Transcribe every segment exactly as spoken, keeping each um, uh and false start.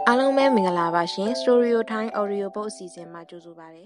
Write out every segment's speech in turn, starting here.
အားလုံးပဲမင်္ဂလာပါရှင် Story Time Audio Book အစီအစဉ်မှာကြိုဆိုပါရစေ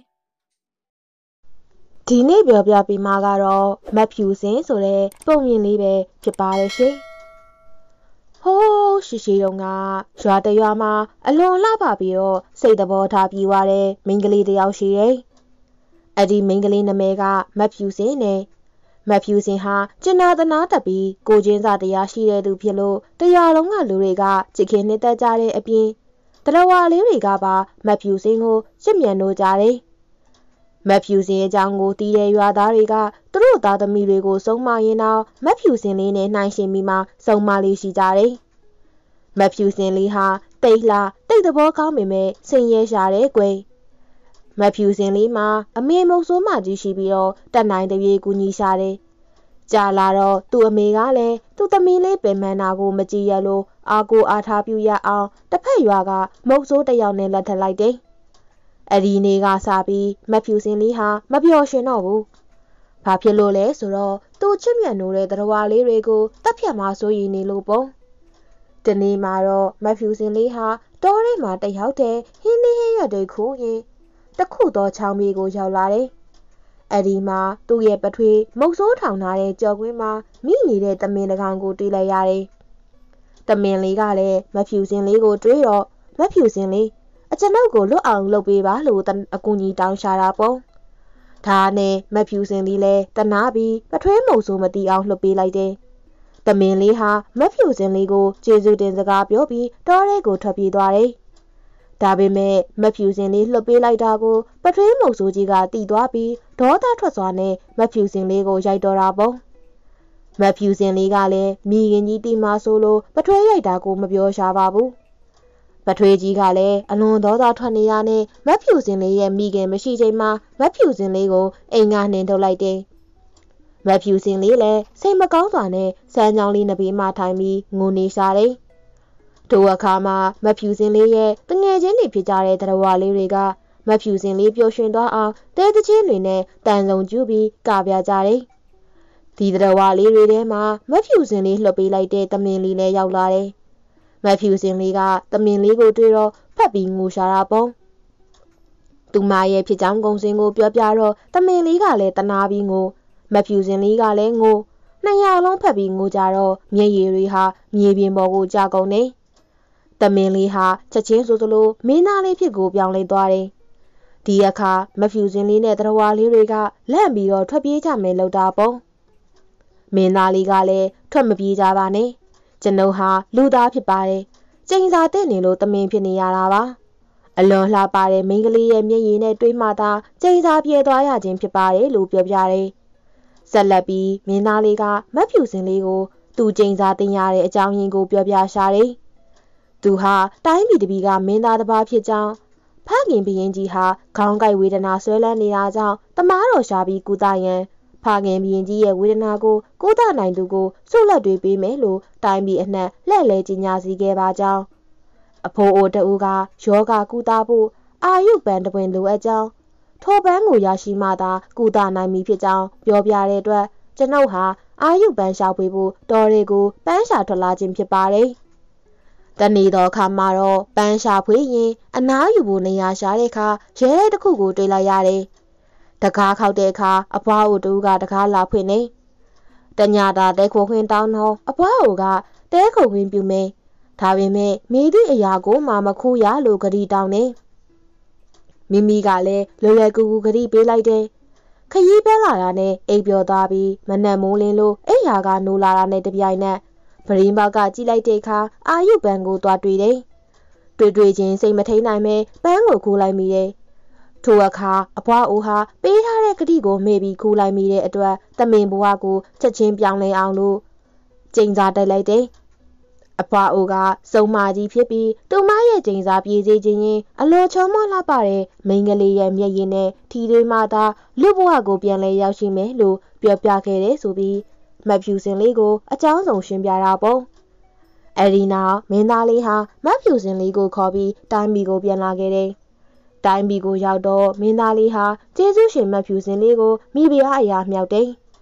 ။ဒီနေ့ပြောပြပေးမှာကတော့မတ်ဖြူစင်ဆိုတဲ့ပုံမြင်လေးပဲဖြစ်ပါတယ်ရှင်။ဟိုးရှိရှိတုန်းကရွာတရွာမှာအလွန်လှပပြီးတော့စိတ်သဘောထားပြီးွားတဲ့မိန်းကလေးတစ်ယောက်ရှိတယ်။အဲ့ဒီမိန်းကလေးနာမည်ကမတ်ဖြူစင်နဲ့မတ်ဖြူစင်ဟာကျင်နာသနာတက်ပြီးကိုချင်းစာတရားရှိတဲ့သူဖြစ်လို့တရားလုံးကလူတွေကချစ်ခင်နှစ်သက်ကြတဲ့အပြင်တရဝါလေးတွေကပါမတ်ဖြူစင်ကိုချစ်မြတ်လို့ကြတယ်။မတ်ဖြူစင်အကြောင်းကိုတီးတဲ့ရွာသားတွေကသူတို့သားသမီးတွေကိုစုံမရင်တော့မတ်ဖြူစင်လေးနဲ့နှိုင်းရှင်ပြီးမှစုံမလေးရှိကြတယ်။မတ်ဖြူစင်လေးဟာတိတ်လှတိတ်သဘောကောင်းပေမဲ့ဆင်ရဲရှာတဲ့ကွယ်။မတ်ဖြူစင်လေးမှာအမေမုတ်ဆိုးမကြီးရှိပြီးတော့တက်နိုင်တပြေကူညီရှာတယ်။ကြာလာတော့သူ့အမေကလည်းသူ့သမီးလေးပင်မနာကိုမကြည့်ရလို့အာကိုအားထားပြုရအောင်တစ်ဖက်ရွာကမုတ်ဆိုးတစ်ယောက်နဲ့လက်ထပ်လိုက်တယ်။အဲ့ဒီနေ့ကစပြီးမတ်ဖြူစင်လေးဟာမပျော်ရွှင်တော့ဘူး။ဘာဖြစ်လို့လဲဆိုတော့သူ့ချစ်မြတ်နိုးတဲ့တရဝါလေးတွေကိုတက်ဖြတ်မှဆိုရင်နေလို့ပုံ။ဒီနေ့မှာတော့မတ်ဖြူစင်လေးဟာတောထဲမှာတယောက်တည်းဟင်းလေးဟင်းရွက်တွေခိုးရင်တခုသောချောင်းပြေကိုရောက်လာတယ်။အဲ့ဒီမှာသူ့ရဲ့ပထွေးမုတ်ဆိုးထောင်ထားတဲ့ကြော်ကွင်းမှာမိနေတဲ့တမင်တကောင်ကိုတွေ့လိုက်ရတယ်။တမင်လေးကလည်းမဖြူစင်လေးကိုတွေးတော့မဖြူစင်လေးအကျွန်ုပ်ကိုလွတ်အောင်လုပ်ပေးပါလို့အကူကြီးတောင်းရှာတာပေါ့။ဒါနဲ့မဖြူစင်လေးလည်းတနာပြီးပထွေးမုတ်ဆိုးမတီးအောင်လှုပ်ပေးလိုက်တယ်။တမင်လေးဟာမဖြူစင်လေးကိုကျေးဇူးတင်စကားပြောပြီးတောထဲကိုထွက်ပြေးသွားတယ်။ဒါပေမဲ့မဖြူစင်လေးလှုပ်ပေးလိုက်တာကိုပထွေးမုတ်ဆိုးကြီးကတီးသွားပြီးဒေါသထွက်စွာနဲ့မဖြူစင်လေးကိုရိုက်တော်တာပေါ့။မဖြူစင်လေးကလည်းမိခင်ကြီးတီမဆိုလို့ပထွေးရိုက်တာကိုမပြောရှာပါဘူး။ပထွေးကြီးကလည်းအလွန်ဒေါသထွက်နေရနဲ့မဖြူစင်လေးရဲ့မိခင်မရှိချိန်မှာမဖြူစင်လေးကိုအိမ်ကနှင်ထုတ်လိုက်တယ်။မဖြူစင်လေးလည်းစိတ်မကောင်းစွာနဲ့စမ်းချောင်းလေးနှစ်ဘေးမှထိုင်ပြီးငိုနေရှာတယ်။ထိုအခါမှာမဖြူစင်လေးရဲ့တငယ်ချင်းတွေဖြစ်ကြတဲ့တရဝါလေးတွေကမဖြူစင်လေးပျော်ရွှင်သွားအောင်တဲသချင်းတွေနဲ့တန်ဆုံကျူးပြီးကပြကြတယ်။ဒီတရဝါလေးတွေထဲမှာမဖြူစင်လေးလှုပ်ပေးလိုက်တဲ့တမင်လေးလည်းရောက်လာတယ်။မဖြူစင်လေးကတမင်လေးကိုတွေ့တော့ဖက်ပြီးငိုရှာတာပေါ့။သူမရဲ့ဖြစ်ကြောင်းကုံစင်ကိုပြောပြတော့တမင်လေးကလည်းတနာပြီးငိုမဖြူစင်လေးကလည်းငိုနှစ်ယောက်လုံးဖက်ပြီးငိုကြတော့မျက်ရည်တွေဟာမြေပြင်ပေါ်ကိုကျကုန်နေ။တမင်လေးဟာချက်ချင်းဆိုသလိုမင်းသားလေးဖြစ်ကိုပြောင်းလဲသွားတယ်။ဒီအခါမဖြူစင်လေးနဲ့တရဝါလေးတွေကလန့်ပြီးတော့ထွက်ပြေးကြမယ်လို့တာပေါ့။မင်းသားလေးကလည်းထွက်မပြေးကြပါနဲ့။ကျွန်ုပ်ဟာလူသားဖြစ်ပါတယ်။ကျိန်စာတဲ့နေလို့တမင်ဖြစ်နေရတာပါ။အလွန်လှပတဲ့မိန်းကလေးရဲ့မျက်ရည်နဲ့တွေးမှသာကျိန်စာပြေသွားရခြင်းဖြစ်ပါတယ်လို့ပြောပြတယ်။ဆက်လက်ပြီးမင်းသားလေးကမဖြူစင်လေးကိုသူကျိန်စာတင်ရတဲ့အကြောင်းရင်းကိုပြောပြရှာတယ်။သူဟာတိုင်းပြည်တစ်ပြည်ကမင်းသားတစ်ပါးဖြစ်ကြောင်းဖခင်ဘရင်ကြီးဟာခေါင်းကိုက်ဝေဒနာဆွဲလန်းနေတာကြောင့်တမားတော်ရှာပြီးကုသရန်ဖခင်ဘရင်ကြီးရဲ့ဝေဒနာကိုကုသနိုင်သူကိုဆုလက်တွေပေးမယ်လို့တိုင်းပြည်အနှံ့လှည့်လည်ကြီးညာစီခဲ့ပါကြောင်းအဖိုးအိုတဦးကယောဂကုသဖို့အာယုပန်တပွင်လိုအပ်ကြောင်းထိုပန်းကိုရရှိမှသာကုသနိုင်မည်ဖြစ်ကြောင်းပြောပြတဲ့အတွက်ကျွန်ုပ်ဟာအာယုပန်ရှာဖွေဖို့တော်တွေကိုပန်းရှာထွက်လာခြင်းဖြစ်ပါတယ်။တနေ့တော့ခါမှာတော့ပန်းရှာဖွေရင်အနားယူဖို့နေရာရှာတဲ့အခါရဲတစ်ခုကိုတွေ့လိုက်ရတယ်။တကားခောက်တဲ့အခါအဖွားအိုတူကတကားလာဖွင့်နေ။တညတာတဲခိုခွင်းတောင်းတော့အဖွားအိုကတဲခိုခွင်းပြုမယ်။ဒါပေမဲ့မိသည့်အရာကိုမှမခိုးရလို့ဂရီတောင်းနေ။မိမိကလည်းလွယ်လွယ်ကူကူဂရီပေးလိုက်တယ်။ခရီးပဲလာတာနဲ့အိပ်ပျော်သွားပြီးမနက်မိုးလင်းလို့အိယာကနိုးလာတာနဲ့တပြိုင်နက်ပရင်းပေါက်ကကြည့်လိုက်တဲ့အခါအာယုပန်ကိုသွားတွေ့တယ်။တွေ့တွေ့ချင်းစိတ်မထိန်နိုင်ပဲပန်းကိုခိုးလိုက်မိတယ်။ထိုအခါအဖွားအိုဟာပေးထားတဲ့ဂတိကိုမေ့ပြီးခိုးလိုက်မိတဲ့အတွက်တမင်ဘဝကိုချက်ချင်းပြောင်းလဲအောင်လို့ကျိန်စာတက်လိုက်တယ်။အဖွားအိုကစုံမကြီးဖြစ်ပြီးသူမရဲ့ကျိန်စာပြေးစေခြင်းရင်အလိုချုံမလှပတဲ့မိန်းကလေးရဲ့မျက်ရည်နဲ့ထီတွေမှသာလူဘဝကိုပြန်လဲရောက်ရှိမယ်လို့ပြောပြခဲ့တယ်ဆိုပြီးမဖြူစင်လေးကိုအကြောင်းစုံရှင်းပြတာပေါ့။အဲဒီနောက်မင်းသားလေးဟာမဖြူစင်လေးကိုခေါ်ပြီးတိုင်းပြည်ကိုပြန်လာခဲ့တယ်။တိုင်းပြည်ကိုရောက်တော့မင်းသားလေးဟာကျေးဇူးရှင်မဖြူစင်လေးကိုမိဖုရားအရာမြောက်တယ်။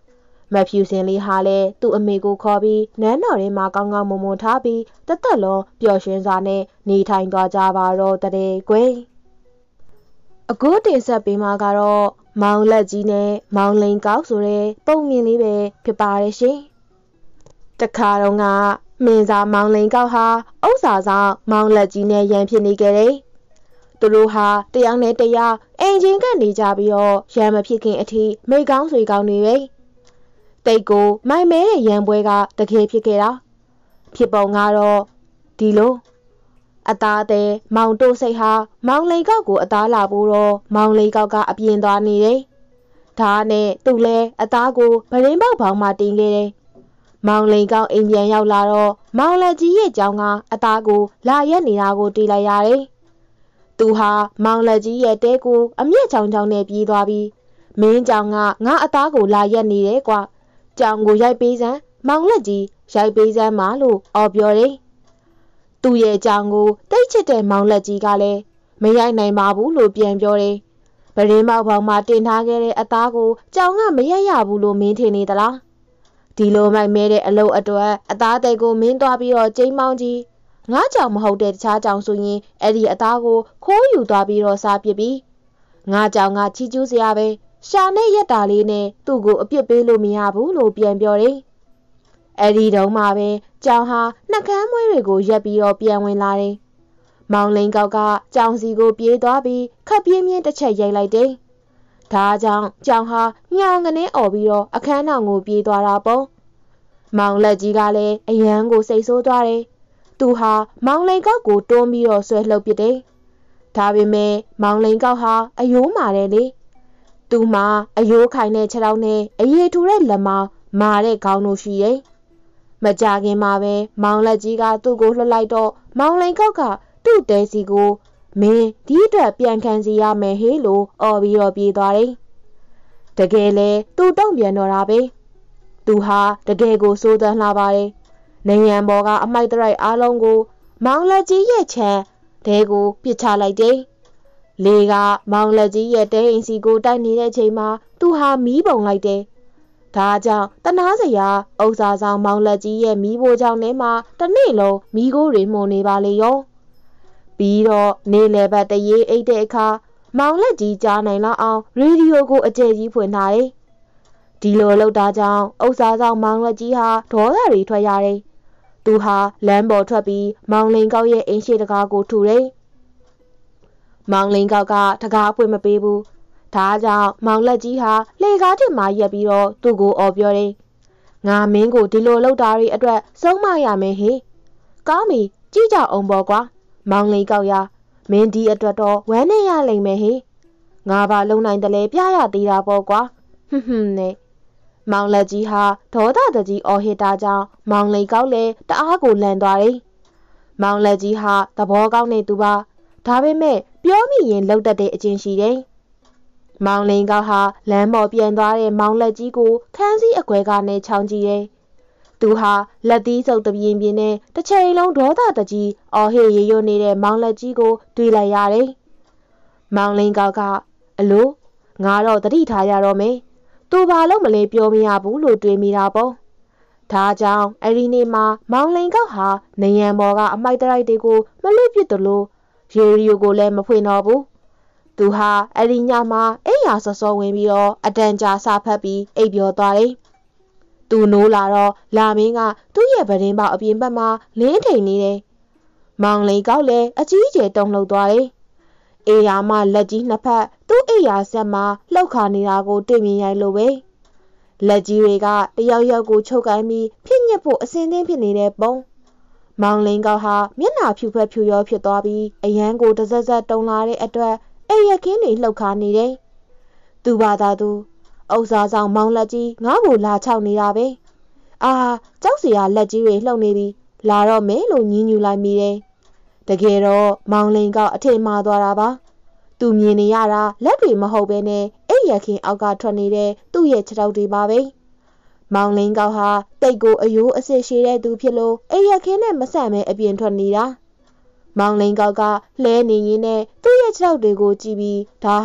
မဖြူစင်လေးဟာလည်းသူ့အမေကိုခေါ်ပြီးနန်းတော်ထဲမှာကောင်းကောင်းမွန်မွန်ထားပြီးတသက်လုံးပျော်ရွှင်စွာနဲ့နေထိုင်သွားကြပါတော့တဲ့ကွယ်အခုတင်ဆက်ပေးမှာကတော့မောင်လက်ကြီးနဲ့မောင်လိန်ကောက်ဆိုတဲ့ပုံမြင်လေးပဲဖြစ်ပါတယ်ရှင်တခါတော့ကမင်းသားမောင်လိန်ကောက်ဟာဥစ္စာဆောင်မောင်လက်ကြီးနဲ့ရန်ဖြစ်နေကြတယ်သူတို့ဟာတယောက်နဲ့တယောက်အိမ်ချင်းကနေကြပြီးတော့ရန်မဖြစ်ခင်အထိမိကောင်းဆွေကောင်းတွေပဲတိတ်ကိုမိုင်မဲတဲ့ရန်ပွဲကတကယ်ဖြစ်ခဲ့တာဖြစ်ပုံကတော့ဒီလိုအသားအသေးမောင်တို့စိတ်ဟာမောင်လိန်ကောက်ကိုအသားလာဖို့တော့မောင်လိန်ကောက်ကအပြင်းသွားနေတယ်ဒါနဲ့သူလဲအသားကိုဗရင်းပေါက်ပေါင်းမှတင်ခဲ့တယ်မောင်လိန်ကောက်အိမ်ပြန်ရောက်လာတော့မောင်လက်ကြီးရဲ့ကြောင်းကအသားကိုလာရက်နေတာကိုတွေ့လိုက်ရတယ်သူဟာမောင်လက်ကြီးရဲ့တဲကိုအမျက်ချောင်းချောင်းနဲ့ပြေးသွားပြီးမင်းကြောင်ကငါအသားကိုလာရက်နေတယ်ကွာကြောင်ကိုရိုက်ပေးစမ်းမောင်လက်ကြီးရိုက်ပေးစမ်းမလို့အော်ပြောတယ်သူ့ရဲ့ကြောင်ကိုတိတ်ချစ်တဲ့မောင်လက်ကြီးကလည်းမရိုက်နိုင်ပါဘူးလို့ပြန်ပြောတယ်ဗရင်းမောက်ပေါင်းမှာတင်ထားခဲ့တဲ့အသားကိုကြောင်ကမရိုက်ရဘူးလို့မင်းထင်နေသလားဒီလိုမိုက်မဲတဲ့အလုပ်အတွက်အသားတဲကိုမင်းသွားပြီးတော့ကျိန်းမောင်းကြီးငါကြောင်မဟုတ်တဲ့တခြားကြောင်ဆိုရင်အဲ့ဒီအသားကိုခိုးယူသွားပြီးတော့စားပစ်ပြီးငါကြောင်ကချီကျူးစရာပဲရှာနဲ့ရက်တာလေးနဲ့သူ့ကိုအပြစ်ပေးလို့မရဘူးလို့ပြန်ပြောတယ်အဲ့ဒီတုန်းမှာပဲကြောင်ဟာနှကမ်းမွေးတွေကိုရက်ပြီးတော့ပြန်ဝင်လာတယ်မောင်လိန်ကောက်ကကြောင်စီကိုပြေးသွားပြီးခပ်ပြင်းပြင်းတစ်ချက်ရိုက်လိုက်တယ်ဒါကြောင့်ကြောင်ဟာညောင်ကနေអော်ပြီးတော့အခန်းတော်ကိုပြေးသွားတာပေါ့မောင်လက်ကြီးကလည်းအယမ်းကိုစိတ်ဆိုးသွားတယ်သူဟာမောင်လိန်ကောက်ကိုတွန်းပြီးတော့ဆွဲလှုပ်ပစ်တယ်ဒါပေမဲ့မောင်လိန်ကောက်ဟာအယိုးမာတယ်လေသူမှာအယိုးခိုင်တဲ့ခြေထောက်နဲ့အရေထူတဲ့လက်မောင်းမာတဲ့ခေါင်းတို့ရှိတယ်မကြခင်မှာပဲမောင်လက်ကြီးကသူ့ကိုလှုပ်လိုက်တော့မောင်လိန်ကောက်ကသူ့တဲစီကိုမင်းဒီအတွက်ပြန်ခံစီရမယ်ဟေးလို့အော်ပြီးတော့ပြေးသွားတယ်တကယ်လဲသူ့တုံ့ပြန်တော့တာပဲသူဟာတကယ်ကိုစိုးသန်းလာပါတယ်နေရန်ဘောကအမိုက်တရိုက်အားလုံးကိုမောင်လက်ကြီးရဲ့ချမ်းတဲကိုပစ်ချလိုက်တယ်လေကမောင်လက်ကြီးရဲ့တဲအိမ်စီကိုတိုက်နေတဲ့အချိန်မှာသူဟာမီးပုံလိုက်တယ်ဒါကြောင့်တနာစရာဥစ္စာဆောင်မောင်လက်ကြီးရဲ့မီးဘိုးချောင်းထဲမှာတနေ့လုံးမီးခိုးတွေမှုန်နေပါလေရောပြီးတော့နေလယ်ဘက်တရေအိတ်တဲ့အခါမောင်လက်ကြီးကြားနိုင်လောက်အောင်ရေဒီယိုကိုအကျယ်ကြီးဖွင့်ထားတယ်ဒီလိုလုပ်တာကြောင့်ဥစ္စာဆောင်မောင်လက်ကြီးဟာဒေါသတွေထွက်ရတယ်သူဟာလမ်းပေါ်ထွက်ပြီးမောင်လိန်ကောက်ရဲ့အိမ်ရှိတကားကိုထူတယ်မောင်လိန်ကောက်ကတကားဖွင့်မပေးဘူးဒါကြောင့်မောင်လက်ကြီးဟာလေကားထစ်မှရက်ပြီးတော့သူ့ကိုအော်ပြောတယ်ငါမင်းကိုဒီလိုလုပ်တာတွေအတွက်ဆုံးမရမယ်ဟေ့ကောင်းပြီကြည့်ကြအောင်ပေါ့ကွာမောင်လိန်ကောက်ရမင်းဒီအတွက်တော့ဝမ်းနဲ့ရလိမ့်မယ်ဟေ့ငါဘာလုံနိုင်တယ်လဲပြရသေးတာပေါ့ကွာဟွန်းဟွန်းနဲ့မောင်လက်ကြီးဟာဒေါသတကြီးအော်ဟစ်တာကြောင့်မောင်လိန်ကောက်လည်းတအားကိုလန့်သွားတယ်မောင်လက်ကြီးဟာသဘောကောင်းနေသူပါဒါပေမဲ့ပြောမိရင်လှုပ်တတ်တဲ့အချင်းရှိတယ်မောင်လိန်ကောက်ဟာလမ်းပေါ်ပြန်သွားတဲ့မောင်လက်ကြီးကိုခန်းစည်းအကွဲကနေချောင်းကြည့်တယ်သူဟာလက်သီးစုပ်တပြင်းပြင်းနဲ့တစ်ချိန်လုံးဒေါသတကြီးအော်ဟစ်ရေရွနေတဲ့မောင်လက်ကြီးကိုတွေ့လိုက်ရတယ်မောင်လိန်ကောက်ကအလိုငါတော့တတိထားရတော့မယ်သူဘာလို့မလဲပြောမရဘူးလို့တွေးမိတာပေါ့ဒါကြောင့်အဲ့ဒီနေ့မှာမောင်လိန်ကောက်ဟာနေရန်ဘောကအမိုက်တရိုက်တွေကိုမလွတ်ပစ်သလိုရေဒီယိုကိုလည်းမဖွင့်တော့ဘူးသူဟာအဲ့ဒီညမှာအိမ်ရာစောစောဝင်ပြီးတော့အတန်ကြာစာဖတ်ပြီးအိပ်ပျော်သွားတယ်သူနိုးလာတော့လာမင်းကသူ့ရဲ့ဗရင်ပေါက်အပြင်ဘက်မှာလင်းထိန်နေတယ်မောင်လိန်ကောက်လည်းအကြီးကျယ်တုံလှုပ်သွားတယ်အေးရာမလက်ကြီးနှစ်ဖက်သူ့အိမ်ရာဆက်မှာလှုပ်ခါနေတာကိုတွေ့မြင်ရိုက်လို့ပဲလက်ကြီးတွေကတယောက်ယောက်ကိုချုပ်ကိုင်းပြီးဖြစ်ညစ်ဖို့အစင်းသင်းဖြစ်နေတဲ့ပုံမောင်လိန်ကောက်ဟာမျက်နှာဖြူဖက်ဖြူရောဖြစ်သွားပြီးအရန်ကိုတစက်စက်တုံလာတဲ့အတွက်အိမ်ရခင်းတွေလှုပ်ခါနေတယ်သူဘာသာသူဥစ္စာဆောင်မောင်လက်ကြီးငါ့ကိုလာချောက်နေတာပဲအာကြောက်စရာလက်ကြီးတွေလှုပ်နေပြီလာတော့မယ်လို့ညင်းညူလိုက်မိတယ်တကယ်တော့မောင်လိန်ကောက်အထင်မှားသွားတာပါသူမြင်နေရတာလက်တွေမဟုတ်ဘဲနဲ့အိမ်ရခင်းအောက်ကထွက်နေတဲ့သူ့ရဲ့ခြေထောက်တွေပါပဲမောင်လိန်ကောက်ဟာတိတ်ကိုအယိုးအစစ်ရှိတဲ့သူဖြစ်လို့အိမ်ရခင်းနဲ့မဆန့်ပဲအပြင်ထွက်နေတာမောင်လိန်ကောက်ကလှဲနေရင်းနဲ့သူ့ရဲ့ခြေထောက်တွေကိုကြည့်ပြီးဒါဟာ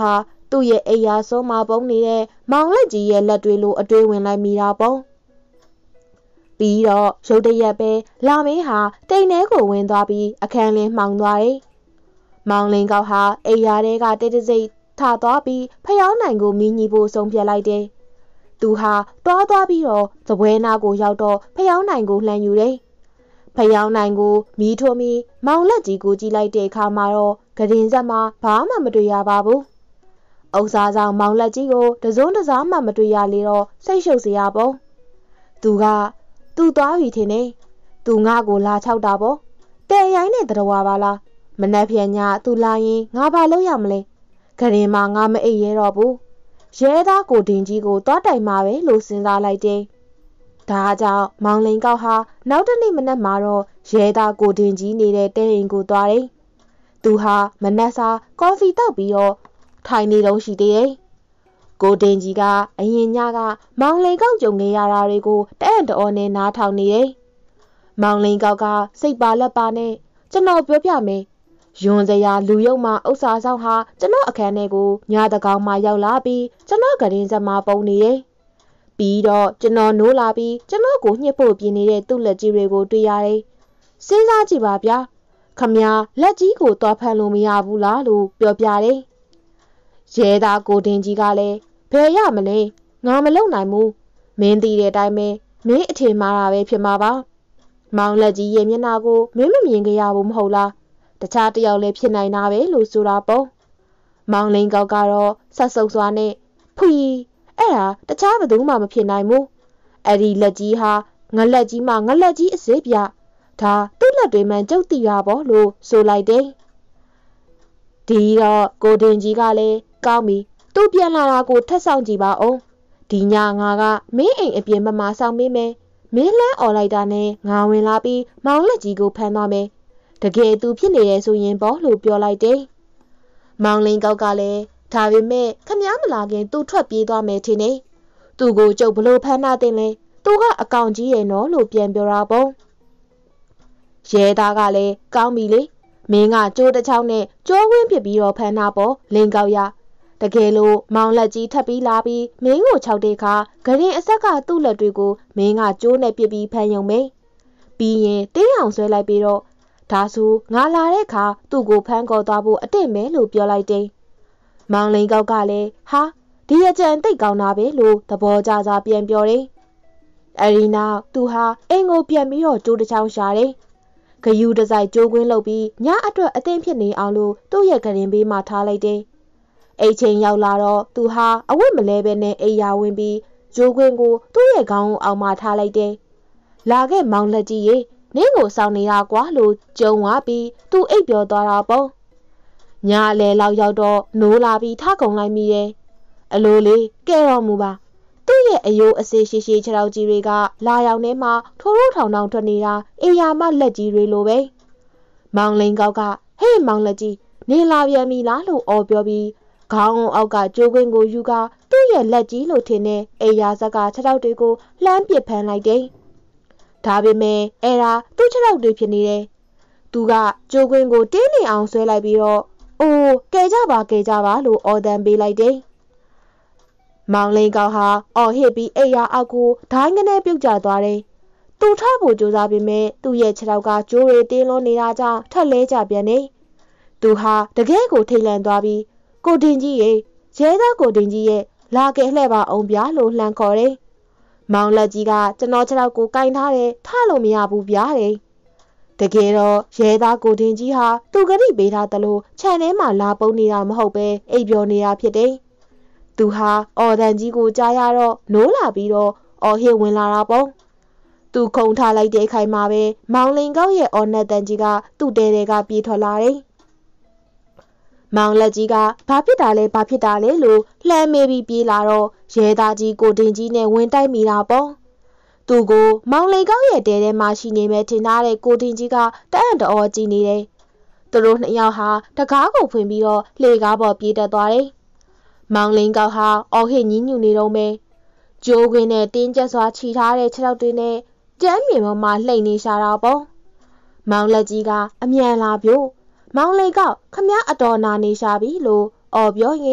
သူ့ရဲ့အိယာဆုံးမှာပုံနေတဲ့မောင်လက်ကြီးရဲ့လက်တွေလိုအတွေးဝင်လိုက်မိတာပေါ့ပြီးတော့ရုတ်တရက်ပဲလာမင်းဟာတိမ်ထဲကိုဝင်သွားပြီးအခန်းလင်းမှောင်သွားတယ်မောင်လင်းကောက်ဟာအိယာထဲကတိတ်တဆိတ်ထသွားပြီးဖျောင်းနိုင်ကိုမီးညီဖို့ဆုံးဖြတ်လိုက်တယ်သူဟာတွားသွားပြီးတော့သပွဲနာကိုရောက်တော့ဖျောင်းနိုင်ကိုလှမ်းယူတယ်ဖျောင်းနိုင်ကိုမီးထိုးပြီးမောင်လက်ကြီးကိုကြည့်လိုက်တဲ့အခါမှာတော့ကရင်ဆက်မှာဘာမှမတွေ့ရပါဘူးအုပ်စားဆောင်မောင်လက်ကြီးကိုတစုံတစားမှမတွေ့ရလေတော့စိတ်ရှုပ်စရာပေါ့သူကသူသွားပြီထင်နေသူငါ့ကိုလာချောက်တာပေါ့တဲ့ရိုင်းနဲ့တတော်ပါလားမနှက်ဖြန်ညသူလာရင်ငါဘာလုပ်ရမလဲခရင်မှာငါမအိပ်ရဲတော့ဘူးရဲသားကိုတင်ကြီးကိုသွားတိုင်မှာပဲလို့စဉ်းစားလိုက်တယ်ဒါကြောင့်မောင်လင်းကောက်ဟာနောက်တနေ့မနက်မှာတော့ရဲသားကိုတင်ကြီးနေတဲ့တဲအိမ်ကိုသွားတယ်သူဟာမနက်စာကော်ဖီတောက်ပြီးတော့ထိုင်နေတော့ရှိသေးတယ်ကိုတင်ကြီးကအရင်ညကမောင်လင်းကောက်ကြုံနေရတာတွေကိုတဲ့အံ့တော်နဲ့နားထောင်နေတယ်မောင်လင်းကောက်ကစိတ်ပါလက်ပါနဲ့ကျွန်တော်ပြောပြမယ်ယွန်စရာလူယုံမှဥစ္စာဆောင်ဟာကျွန်တော်အခန်းထဲကိုညတကောင်မှရောက်လာပြီးကျွန်တော်ကရင်စက်မှာပုံနေတယ်ပြီးတော့ကျွန်တော်နိုးလာပြီးကျွန်တော်ကိုညှစ်ဖို့ပြင်နေတဲ့သူ့လက်ကြီးတွေကိုတွေ့ရတယ်စဉ်းစားကြည့်ပါဗျာခမညာလက်ကြီးကိုသွားဖမ်းလို့မရဘူးလားလို့ပြောပြတယ်ရဲသားကိုတင်ကြီးကလည်းဘယ်ရမလဲငါမလုံနိုင်ဘူးမင်းသိတဲ့အတိုင်းပဲမင်းအထင်မှားတာပဲဖြစ်မှာပါမောင်လက်ကြီးရဲ့မျက်နှာကိုမင်းမမြင်ကြရဘူးမဟုတ်လားတခြားတယောက်လည်းဖြစ်နိုင်တာပဲလို့ဆိုတာပေါ့မောင်လင်းကောက်ကတော့ဆက်ဆုပ်စွာနဲ့ဖွီအဲ့ဒါတခြားဘယ်သူမှမဖြစ်နိုင်ဘူးအဲ့ဒီလက်ကြီးဟာငလက်ကြီးမှငလက်ကြီးအစစ်ပြဒါသူ့လက်တွေမှန်ကျုပ်တီတာပေါ့လို့ဆိုလိုက်တယ်ဒီတော့ကိုတင်ကြီးကလည်းကောင်းပြီသူပြန်လာတာကိုထပ်ဆောင်ကြည့်ပါအောင်ဒီညငါကမင်းအိမ်အပြင်ဘက်မှာဆောင်ပေးမယ်မင်းလန်းអော်လိုက်တာနဲ့ငါဝင်လာပြီးမောင်လက်ကြီးကိုဖမ်းသွားမယ်တကယ်သူဖြစ်နေတယ်ဆိုရင်ပေါ့လို့ပြောလိုက်တယ်မောင်လင်းကောက်ကလည်းဒါပေမဲ့ခမည်းမလာခင်သူထွက်ပြေးသွားမယ်ထင်နေသူကိုကျုပ်ဘလို့ဖမ်းထားတဲ့လဲသူကအကောင်ကြီးရဲ့နော်လို့ပြန်ပြောတာပေါ့ရဲသားကလည်းကောင်းပြီလေမင်းကကြိုးတစ်ချောင်းနဲ့ကြောဝင်းဖြစ်ပြီးတော့ဖမ်းတာပေါ့လင်းကောက်ရတကယ်လို့မောင်လက်ကြီးထပ်ပြီးလာပြီးမင်းကိုခြောက်တဲ့အခါဂရင်အဆက်ကသူ့လက်တွေကိုမင်းကကြိုးနဲ့ပစ်ပြီးဖမ်းယုံမယ်ပြီးရင်တင်းအောင်ဆွဲလိုက်ပြီးတော့ဒါဆိုငါလာတဲ့အခါသူ့ကိုဖမ်းခေါ်သွားဖို့အင့်မဲလို့ပြောလိုက်တယ်။မောင်လင်းကောက်ကလည်းဟာဒီအကြံသိတ်ကောင်းတာပဲလို့သဘောကျစွာပြန်ပြောတယ်။အဲဒီနောက်သူဟာအိမ်ကိုပြန်ပြီးတော့ကြိုးတစ်ချောင်းရှာတယ်။ဂယူတစိုက်ကြိုးကွင်းလုပ်ပြီးညအတွက်အသင့်ဖြစ်နေအောင်လို့သူ့ရဲ့ကရင်ဘေးမှာထားလိုက်တယ်။အိတ်ချိန်ရောက်လာတော့သူဟာအဝတ်မလဲပဲနဲ့အိယာဝင်ပြီးကြိုးကွင်းကိုသူ့ရဲ့ခေါင်းအောင်မှာထားလိုက်တယ်။လာခဲ့မောင်လက်ကြီးရေနင်းကိုစောင်းနေတာကွာလို့ကြုံသွားပြီးသူအိပ်ပျော်သွားတာပေါ့ညလေလောက်ရောက်တော့နိုးလာပြီးထကုံလိုက်မိရဲ့အလိုလေးကဲတော်မူပါသူ့ရဲ့အယိုးအစေးရှိရှိခြေထောက်ကြီးတွေကလာရောင်ထဲမှာထိုးထိုးထောင်ထောင်ထွက်နေတာအေယာမလက်ကြီးတွေလိုပဲမောင်လင်းကောက်ကဟေးမောင်လက်ကြီးနေလာပြန်ပြီလားလို့အော်ပြောပြီးခေါင်းအောက်ကကြိုးကွင်းကိုယူကာသူ့ရဲ့လက်ကြီးလို့ထင်တဲ့အေယာဇက်ကခြေထောက်တွေကိုလှမ်းပစ်ဖမ်းလိုက်တယ်ဒါပေမဲ့အဲ့ဒါသူ့ခြေထောက်တွေဖြစ်နေတယ်။သူကကြိုးကွင်းကိုတင်းနေအောင်ဆွဲလိုက်ပြီးတော့အိုးကဲကြပါကဲကြပါလို့အော်တန်ပေးလိုက်တယ်။မောင်လင်းကောက်ဟာအော်ဟစ်ပြီးအိယာအောက်ကိုဒိုင်းကနေပြုတ်ကျသွားတယ်။သူထဖို့ကြိုးစားပေမဲ့သူ့ရဲ့ခြေထောက်ကကြိုးတွေတင်းလွန်နေတာကြောင့်ထက်လဲကြပြန်နေ။သူဟာတကယ်ကိုထိတ်လန့်သွားပြီးကိုတင်ကြီးရဲ့ရဲသားကိုတင်ကြီးရဲ့လာကဲလှဲ့ပါအောင်ဗျာလို့လှမ်းခေါ်တယ်။မောင်လက်ကြီးကကျွန်တော်ခြေထောက်ကိုကင်ထားတယ်ထလို့မရဘူးဗျာတဲ့တကယ်တော့ရဲသားကိုတင်ကြီးဟာသူကတိပေးထားသလိုခြံထဲမှာလာပုန်းနေတာမဟုတ်ပဲအိပ်ပျော်နေတာဖြစ်တယ်သူဟာအော်တန်ကြီးကိုကြားရတော့နိုးလာပြီးတော့အော်ဟစ်ဝင်လာတာပေါ့သူခုံထားလိုက်တဲ့ခိုင်မှာပဲမောင်လင်ကောက်ရဲ့အော်နက်တန်ကြီးကသူ့တဲတဲကပြေးထွက်လာတယ်မောင်လက်ကြီးကဘာဖြစ်တာလဲဘာဖြစ်တာလဲလို့လှမ်းမေးပြီးပြေးလာတော့ရဲသားကြီးကိုတင်ကြီးနဲ့ဝင်တိုက်မိတာပေါ့သူကိုမောင်လင်ကောက်ရဲ့တဲထဲမှာရှိနေမဲ့ထင်ထားတဲ့ကိုတင်ကြီးကတအံ့တော်ကြည့်နေတယ်သူတို့နှစ်ယောက်ဟာတကားကိုဖွင့်ပြီးတော့လှေကားပေါ်ပြေးတက်သွားတယ်မောင်လင်ကောက်ဟာအော်ဟစ်ညင်းညူနေတော့မယ်ကြိုးကွင်းနဲ့တင်းကျပ်စွာခြိထားတဲ့ခြေထောက်တွေနဲ့ကျမ်းမြေပေါ်မှာလှိမ့်နေရှာတာပေါ့မောင်လက်ကြီးကအမြန်လာပြို့မောင်လေးကောက်ခမည်းအတော်နာနေရှာပြီလို့အော်ပြောရင်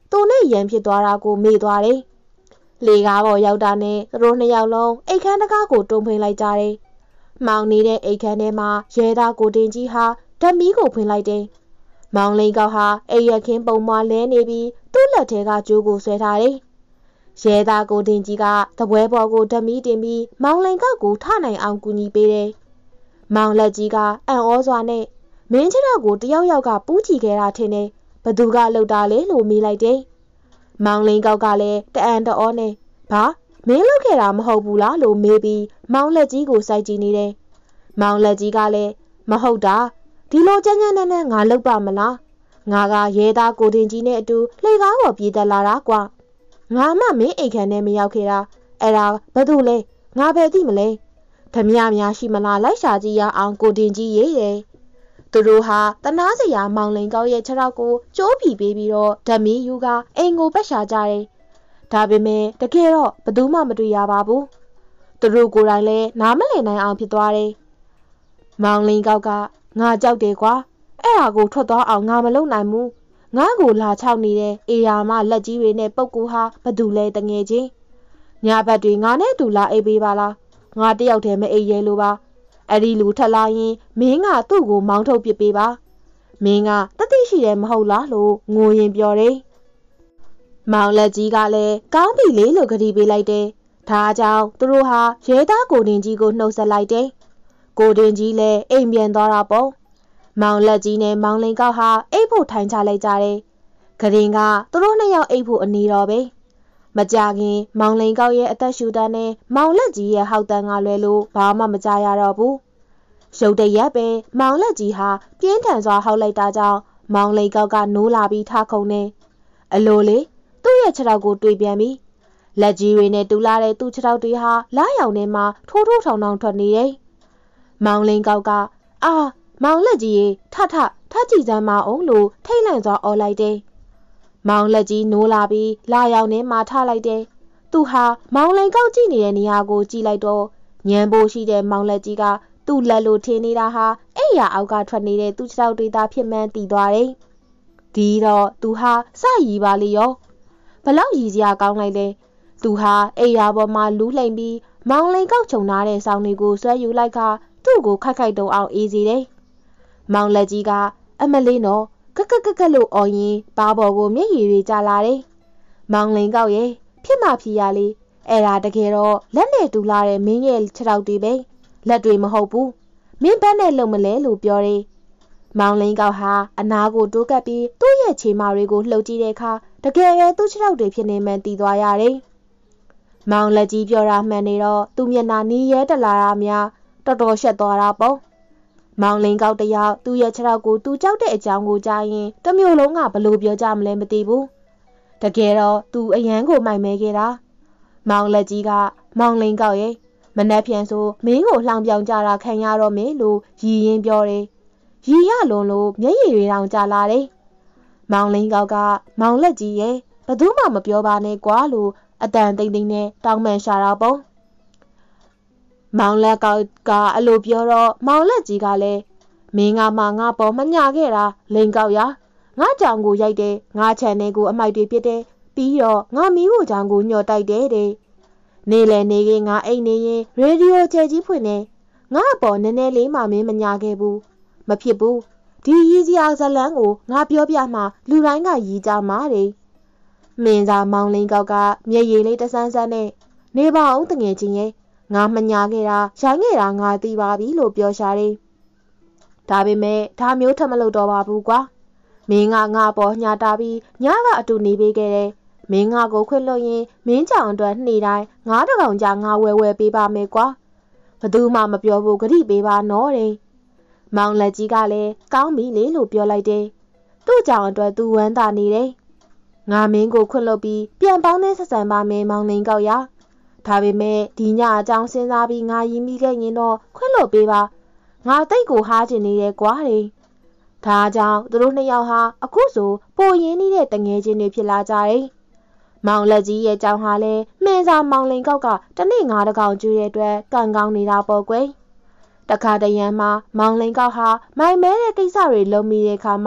သူနဲ့ရန်ဖြစ်သွားတာကိုမေ့သွားတယ်။လေကားပေါ်ရောက်တာနဲ့သူတို့နှစ်ယောက်လုံးအိတ်ခမ်းတကားကိုတွန်းဖွင့်လိုက်ကြတယ်။မောင်နေတဲ့အိတ်ခမ်းထဲမှာရဲသားကိုတင်ကြီးဟာဓမီကိုဖွင့်လိုက်တယ်။မောင်လိန်ကောက်ဟာအိရခင်းပုံမွားလဲနေပြီးသူ့လက်ထဲကကြိုးကိုဆွဲထားတယ်။ရဲသားကိုတင်ကြီးကတပွဲပေါ်ကိုဓမီတင်ပြီးမောင်လိန်ကောက်ကိုထနိုင်အောင်ကူညီပေးတယ်။မောင်လက်ကြီးကအံ့ဩစွာနဲ့မင်းချစ်တော်ကိုတယောက်ယောက်ကပူးချီခဲ့တာထင်တယ်။ဘသူကလှုပ်တာလဲလို့မေးလိုက်တယ်။မောင်လိန်ကောက်ကလည်းတအံတအောနဲ့ဘာမင်းလုပ်ခဲ့တာမဟုတ်ဘူးလားလို့မေးပြီးမောင်လက်ကြီးကိုစိုက်ကြည့်နေတယ်။မောင်လက်ကြီးကလည်းမဟုတ်တာဒီလိုကြမ်းကြမ်းနဲ့နဲ့ငါလုပ်ပါမလားငါကရဲသားကိုတင်ကြီးနဲ့အတူလှေကားပေါ်ပြေးတက်လာတာကွာငါမှမင်းအိတ်ခမ်းနဲ့မရောက်ခဲ့တာအဲ့ဒါဘာလို့လဲငါပဲသိမလဲဓမြများရှိမလားလိုက်ရှာကြည့်ရအောင်ကိုတင်ကြီးရေးတယ်သူတို့ဟာတနာစရာမောင်လိန်ကောက်ရဲ့ခြေထောက်ကိုကျိုးဖီပေးပြီးတော့ဓမီယူကအိမ်ကိုပတ်ရှာကြတယ်ဒါပေမဲ့တကယ်တော့ဘယ်သူမှမတွေ့ရပါဘူးသူတို့ကိုယ်တိုင်လည်းနားမလည်နိုင်အောင်ဖြစ်သွားတယ်မောင်လိန်ကောက်ကငါကြောက်တယ်ကွာအဲ့ဒါကိုထွက်သွားအောင်ငါမလုပ်နိုင်ဘူးငါ့ကိုလာချောက်နေတဲ့အေယာမလက်ကြီးတွေနဲ့ပုတ်ကူဟာဘသူလဲတငယ်ချင်းညာဘက်တွေငါနဲ့တူလာအိပ်ပေးပါလားငါတယောက်တည်းမအိပ်ရဲလို့ပါအဲ့ဒီလူထက်လာရင်မင်းကသူ့ကိုမောင်းထုတ်ပစ်ပေးပါမင်းကတတိရှိတယ်မဟုတ်လားလို့ငိုရင်ပြောတယ်မောင်လက်ကြီးကလည်းကောင်းပြီလေလို့ကတိပေးလိုက်တယ်ဒါကြောင့်သူတို့ဟာရဲသားကိုတင်ကြီးကိုနှုတ်ဆက်လိုက်တယ်ကိုတင်ကြီးလည်းအိမ်ပြန်သွားတာပေါ့မောင်လက်ကြီးနဲ့မောင်လိန်ကောက်ဟာအိတ်ဖို့ထိုင်ချလိုက်ကြတယ်။ဂရင်ကသူတို့နှစ်ယောက်အိတ်ဖို့အနေတော်ပဲ။မကြခင်မောင်လိန်ကောက်ရဲ့အသက်ရှူတန်းနဲ့မောင်လက်ကြီးရဲ့ဟောက်တန်းကလွယ်လို့ဘာမှမကြရတော့ဘူး။ရုတ်တရက်ပဲမောင်လက်ကြီးဟာပြင်းထန်စွာဟောက်လိုက်တာကြောင့်မောင်လိန်ကောက်ကနိုးလာပြီးထခုန်နေ။အလိုလေသူ့ရဲ့ခြေထောက်ကိုတွေးပြန်ပြီးလက်ကြီးတွေနဲ့တူလာတဲ့သူ့ခြေထောက်တွေဟာလားရောင်ထဲမှာထိုးထိုးထောင်ထောင်ထွက်နေတယ်။မောင်လိန်ကောက်ကအာမောင်လက်ကြီးရေထထထကြည့်စမ်းမအောင်လို့ထိတ်လန့်စွာအော်လိုက်တယ်။မောင်လက်ကြီးနိုးလာပြီးလာရောက်နေမှထလိုက်တယ်။သူဟာမောင်လိန်ကောက်ကြည့်နေတဲ့နေရာကိုကြည့်လိုက်တော့ညံပိုးရှိတဲ့မောင်လက်ကြီးကသူ့လက်လိုထင်းနေတာဟာအဲ့ရအောက်ကထွက်နေတဲ့သူ့ခြေထောက်တွေသာဖြစ်မှန်းသိသွားတယ်။ဒီတော့သူဟာစရီပါလေရောဘလောက်ရည်စရာကောင်းလိုက်လဲ။သူဟာအဲ့ရပေါ်မှာလူးလှိမ့်ပြီးမောင်လိန်ကောက်ခြုံထားတဲ့ဆောင်းတွေကိုဆွဲယူလိုက်ခါသူ့ကိုခိုက်ခိုက်တုံအောင်အေးစေတယ်။မောင်လက်ကြီးကအမလေးနော်ကကကကလို့အော်ရင်ပါပေါ်ကိုမျက်ရည်တွေကျလာတယ်။မောင်လိန်ကောက်ရဲ့ဖြစ်မှဖြစ်ရလေအဲ့ဒါတကယ်တော့လက်နဲ့တူလာတဲ့မင်းရဲ့ခြေထောက်တွေပဲလက်တွေမဟုတ်ဘူး။မင်းဘက်နဲ့လုံမလဲလို့ပြောတယ်။မောင်လိန်ကောက်ဟာအနာကိုတိုးကပ်ပြီးသူ့ရဲ့ခြေမတွေကိုလှုပ်ကြည့်တဲ့အခါတကယ်ပဲသူ့ခြေထောက်တွေဖြစ်နေမှန်းသိသွားရတယ်။မောင်လက်ကြီးပြောတာမှန်နေတော့သူ့မျက်နှာနီးရဲတလာတာများတော်တော်ရှက်သွားတာပေါ့။မောင်လိန်ကောက်တယောက်သူ့ရဲ့ခြေထောက်ကိုသူကြောက်တဲ့အကြောင်းကိုကြားရင်တမျိုးလုံးကဘလို့ပြောကြမလဲမသိဘူး။တကယ်တော့သူအရန်ကိုမိုက်မဲခဲ့တာ။မောင်လက်ကြီးကမောင်လိန်ကောက်ရဲ့မနှက်ပြန်ဆိုမင်းကိုလှောင်ပြောင်ကြတာခံရတော့မယ်လို့ရည်ရင်ပြောတယ်။ရည်ရလွန်လို့မျက်ရည်တွေတောင်ကျလာတယ်။မောင်လိန်ကောက်ကမောင်လက်ကြီးရဲ့ဘသူမှမပြောပါနဲ့ကွာလို့အတန်တိမ်တိမ်နဲ့တောင်းပန်ရှာတာပေါ့။မောင်လက်ကောက်ကအလိုပြောတော့မောင်လက်ကြီးကလည်းမင်းကမှငါပေါ်မညာခဲ့တာလိန်ကောက်ရငါကြောင်ကိုရိုက်တယ်ငါချန်နယ်ကိုအမိုက်တွေပြစ်တယ်ပြီးတော့ငါမီးဖို့ကြောင်ကိုညှော်တိုက်တယ်တဲ့နေလေနေကငါအိတ်နေရင်ရေဒီယိုချဲကြီးဖွင့်နေငါပေါ်နည်းနည်းလေးမှမင်းမညာခဲ့ဘူးမဖြစ်ဘူးဒီရည်စရာဇလန်းကိုငါပြောပြမှလူတိုင်းကရည်ကြမှာတဲ့မင်းသားမောင်လိန်ကောက်ကမျက်ရည်လေးတဆန်းဆန်းနဲ့နေပါအောင်တငယ်ချင်းရဲ့ငါမညာခဲ့တာရိုင်းခဲ့တာငါသိပါပြီလို့ပြောရှာတယ်ဒါပေမဲ့ဒါမျိုးထပ်မလုပ်တော့ပါဘူးကွာမင်းကငါပေါ်ညာတာပြီးညကအတူနေပေးခဲ့တယ်မင်းငါကိုခွင့်လွှတ်ရင်မင်းကြောင်အတွက်နှိတိုင်းငါးတကောင်ကြာငါဝဲဝဲပေးပါမယ်ကွာဘသူမှမပြောဘူးဂရိပေးပါနော်တဲ့မောင်လက်ကြီးကလည်းကောင်းပြီလေလို့ပြောလိုက်တယ်သူ့ကြောင်အတွက်သူဝမ်းသာနေတယ်ငါမင်းကိုခွင့်လွှတ်ပြီးပြန်ပေါင်းတဲ့ဆက်ဆံပါမယ်မောင်လိန်ကောက်ရဒါပေမဲ့ဒီညအကြောင်းစဉ်းစားပြီးငါရည်မိခဲ့ရင်တော့ခွင့်လွှတ်ပေးပါငါတိတ်ကိုဟားကျင်နေတယ်ကွာတဲ့ဒါကြောင့်သူတို့နှစ်ယောက်ဟာအခုဆိုပိုရင်းနှီးတဲ့တငယ်ချင်းတွေဖြစ်လာကြတယ်မောင်လက်ကြီးရဲ့ကြောင်ဟာလည်းမှင်စာမောင်လိန်ကောက်ကတနေ့ငါးတကောင်ကျွေးတဲ့အတွက်ကံကောင်းနေတာပေါ့ကွယ်တခါတရံမှာမောင်လိန်ကောက်ဟာမိုင်မဲတဲ့ကိစ္စတွေလုံးမိတဲ့အခါမှာ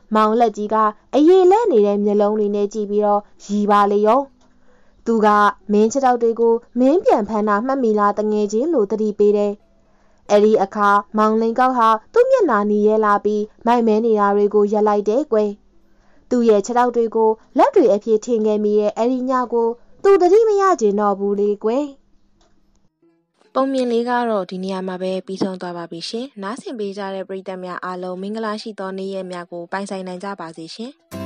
မောင်လက်ကြီးကအရေလဲနေတဲ့မျက်လုံးတွေနဲ့ကြည့်ပြီးတော့ရီပါလေရောသူကမင်းခြေထောက်တွေကိုမင်းပြန်ဖမ်းတာမှတ်မိလားတငယ်ချင်းလို့သတိပေးတယ်အဲ့ဒီအခါမောင်လင်ကောက်ဟာသူ့မျက်နှာနီးရဲလာပြီးမိုက်မဲနေတာတွေကိုရက်လိုက်တယ်ကွယ်သူ့ရဲ့ခြေထောက်တွေကိုလက်တွေအဖြစ်ထင်ခဲ့မိတဲ့အဲ့ဒီညကိုသူသတိမရကျင်တော့ဘူးလေကွယ်ပုံမြင်လေးကတော့ဒီနေရာမှာပဲပြီးဆုံးသွားပါပြီရှင်နားဆင်ပေးကြတဲ့ပရိသတ်များအားလုံးမင်္ဂလာရှိသောနေ့ရက်များကိုပိုင်ဆိုင်နိုင်ကြပါစေရှင်